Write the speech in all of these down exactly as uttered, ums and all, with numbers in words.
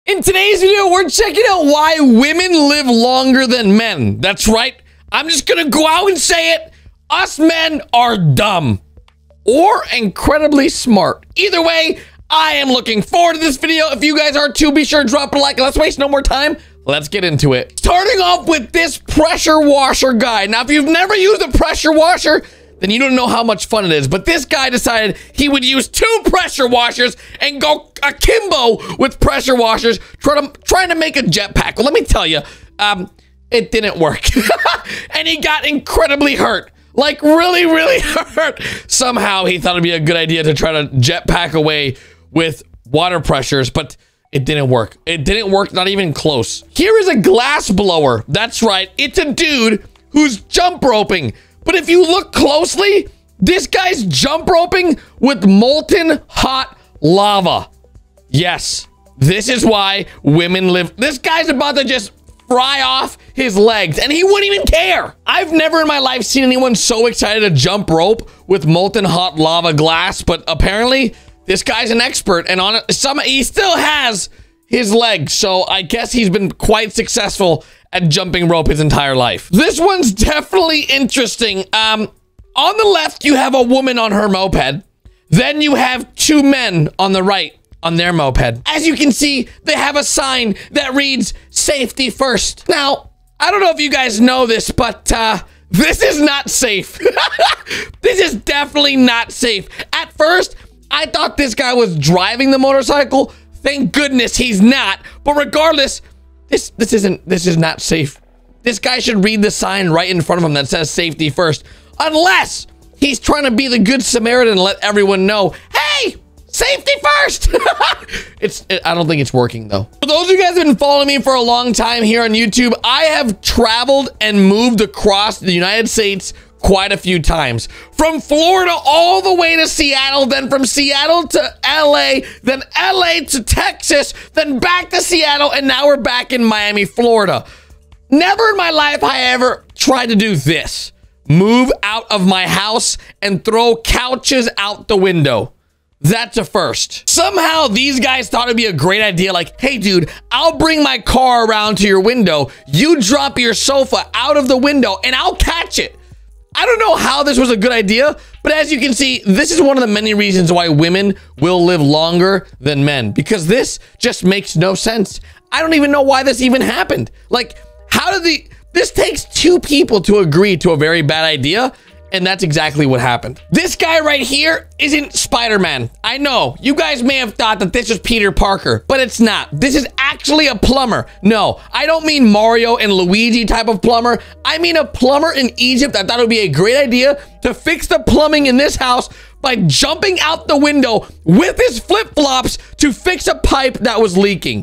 In today's video, we're checking out why women live longer than men. That's right. I'm just gonna go out and say it. Us men are dumb or incredibly smart. Either way, I am looking forward to this video. If you guys are too, be sure to drop a like. Let's waste no more time. Let's get into it. Starting off with this pressure washer guy. Now, if you've never used a pressure washer, then you don't know how much fun it is. But this guy decided he would use two pressure washers and go akimbo with pressure washers, try to, trying to make a jetpack. Well, let me tell you, um, it didn't work. And he got incredibly hurt. Like, really, really hurt. Somehow, he thought it'd be a good idea to try to jetpack away with water pressures, but it didn't work. It didn't work, not even close. Here is a glass blower. That's right. It's a dude who's jump roping. But if you look closely, this guy's jump roping with molten hot lava. Yes, this is why women live. This guy's about to just fry off his legs and he wouldn't even care. I've never in my life seen anyone so excited to jump rope with molten hot lava glass, but apparently this guy's an expert, and on it, some he still has his legs, so I guess he's been quite successful at jumping rope his entire life. This one's definitely interesting. Um, on the left, you have a woman on her moped. Then you have two men on the right on their moped. As you can see, they have a sign that reads safety first. Now, I don't know if you guys know this, but uh, this is not safe. This is definitely not safe. At first, I thought this guy was driving the motorcycle. Thank goodness he's not. But regardless, this this isn't this is not safe. This guy should read the sign right in front of him that says safety first. Unless he's trying to be the good Samaritan and let everyone know, hey, safety first. It's it, I don't think it's working though. For those of you guys who have been following me for a long time here on YouTube, I have traveled and moved across the United States quite a few times. From Florida all the way to Seattle, then from Seattle to L A, then L A to Texas, then back to Seattle, and now we're back in Miami, Florida. Never in my life have I ever tried to do this. Move out of my house and throw couches out the window. That's a first. Somehow these guys thought it'd be a great idea. Like, hey dude, I'll bring my car around to your window. You drop your sofa out of the window and I'll catch it. I don't know how this was a good idea, but as you can see, this is one of the many reasons why women will live longer than men, because this just makes no sense. I don't even know why this even happened. Like, how did the, this takes two people to agree to a very bad idea, and that's exactly what happened. This guy right here isn't Spider-Man. I know, you guys may have thought that this was Peter Parker, but it's not. This is actually a plumber. No, I don't mean Mario and Luigi type of plumber. I mean a plumber in Egypt that thought it would be a great idea to fix the plumbing in this house by jumping out the window with his flip-flops to fix a pipe that was leaking.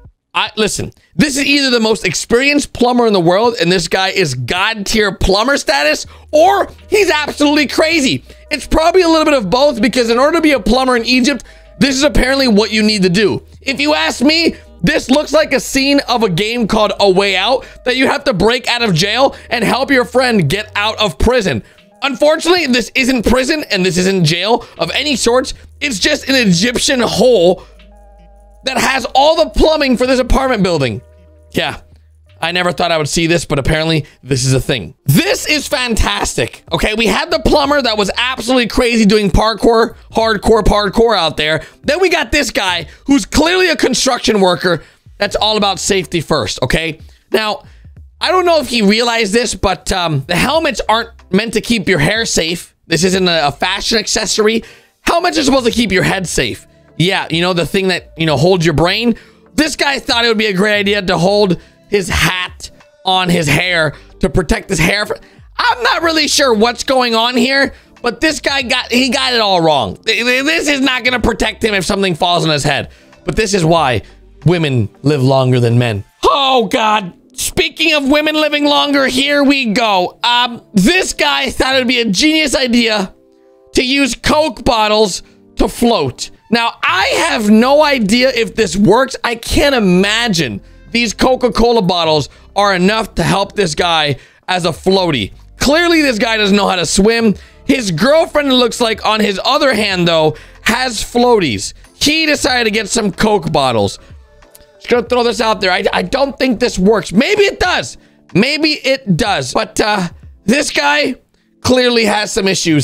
I listen, this is either the most experienced plumber in the world and this guy is god tier plumber status, or he's absolutely crazy. It's probably a little bit of both, because in order to be a plumber in Egypt, this is apparently what you need to do. If you ask me, this looks like a scene of a game called A Way Out that you have to break out of jail and help your friend get out of prison. Unfortunately, this isn't prison and this isn't jail of any sorts. It's just an Egyptian hole that has all the plumbing for this apartment building. Yeah, I never thought I would see this, but apparently this is a thing. This is fantastic. Okay, we had the plumber that was absolutely crazy doing parkour, hardcore parkour out there. Then we got this guy who's clearly a construction worker that's all about safety first, okay? Now, I don't know if he realized this, but um, the helmets aren't meant to keep your hair safe. This isn't a fashion accessory. Helmets are supposed to keep your head safe. Yeah, you know, the thing that, you know, holds your brain. This guy thought it would be a great idea to hold his hat on his hair to protect his hair. I'm not really sure what's going on here, but this guy got, he got it all wrong. This is not going to protect him if something falls on his head. But this is why women live longer than men. Oh, God. Speaking of women living longer, here we go. Um, this guy thought it'd be a genius idea to use Coke bottles to float. Now, I have no idea if this works. I can't imagine these Coca-Cola bottles are enough to help this guy as a floaty. Clearly, this guy doesn't know how to swim. His girlfriend, it looks like, on his other hand, though, has floaties. He decided to get some Coke bottles. Just gonna throw this out there. I, I don't think this works. Maybe it does. Maybe it does. But uh, this guy clearly has some issues.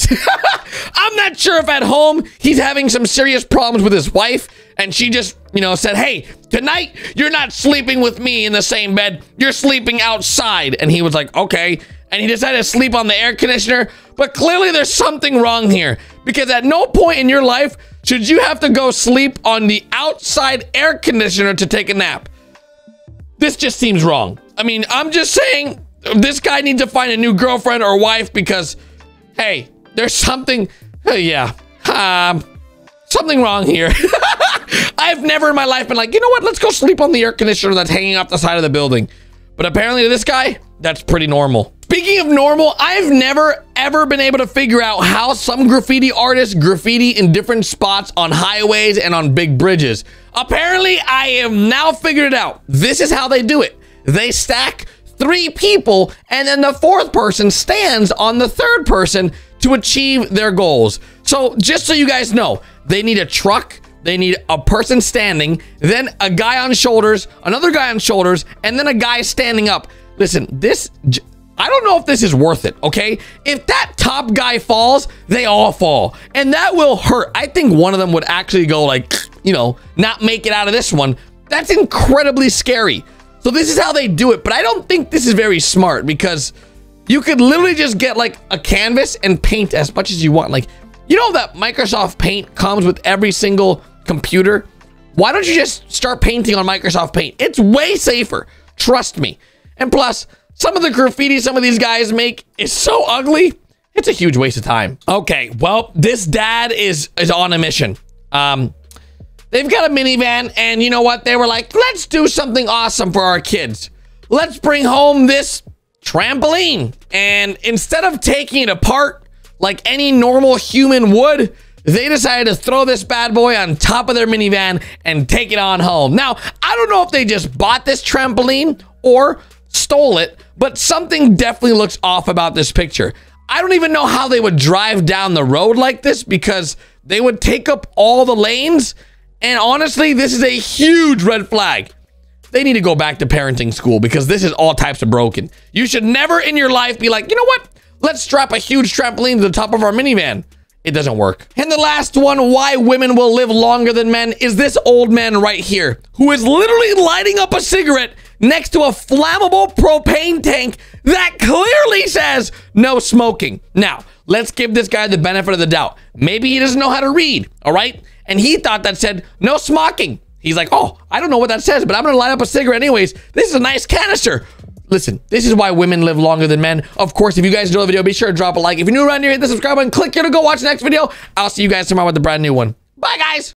I'm not sure if at home he's having some serious problems with his wife and she just, you know, said, hey, tonight you're not sleeping with me in the same bed. You're sleeping outside. And he was like, okay. And he decided to sleep on the air conditioner. But clearly there's something wrong here because at no point in your life should you have to go sleep on the outside air conditioner to take a nap. This just seems wrong. I mean, I'm just saying this guy needs to find a new girlfriend or wife because, hey, there's something, uh, yeah, um, something wrong here. I've never in my life been like, you know what, let's go sleep on the air conditioner that's hanging off the side of the building. But apparently to this guy, that's pretty normal. Speaking of normal, I've never ever been able to figure out how some graffiti artists graffiti in different spots on highways and on big bridges. Apparently, I have now figured it out. This is how they do it. They stack three people and then the fourth person stands on the third person to achieve their goals. So just so you guys know, they need a truck, they need a person standing, then a guy on shoulders, another guy on shoulders, and then a guy standing up. Listen, this, I don't know if this is worth it, okay? If that top guy falls, they all fall, and that will hurt. I think one of them would actually go like, you know, not make it out of this one. That's incredibly scary. So this is how they do it, but I don't think this is very smart because you could literally just get like a canvas and paint as much as you want. Like, you know that Microsoft Paint comes with every single computer? Why don't you just start painting on Microsoft Paint? It's way safer, trust me. And plus, some of the graffiti some of these guys make is so ugly, it's a huge waste of time. Okay, well, this dad is, is on a mission. Um, they've got a minivan, and you know what? They were like, let's do something awesome for our kids. Let's bring home this trampoline. And instead of taking it apart like any normal human would, they decided to throw this bad boy on top of their minivan and take it on home. Now, I don't know if they just bought this trampoline or stole it, but something definitely looks off about this picture. I don't even know how they would drive down the road like this because they would take up all the lanes. And honestly, this is a huge red flag. They need to go back to parenting school because this is all types of broken. You should never in your life be like, you know what? Let's strap a huge trampoline to the top of our minivan. It doesn't work. And the last one, why women will live longer than men, is this old man right here, who is literally lighting up a cigarette next to a flammable propane tank that clearly says no smoking. Now, let's give this guy the benefit of the doubt. Maybe he doesn't know how to read, all right? And he thought that said no smoking. He's like, oh, I don't know what that says, but I'm gonna light up a cigarette anyways. This is a nice canister. Listen, this is why women live longer than men. Of course, if you guys enjoyed the video, be sure to drop a like. If you're new around here, hit the subscribe button, click here to go watch the next video. I'll see you guys tomorrow with a brand new one. Bye, guys.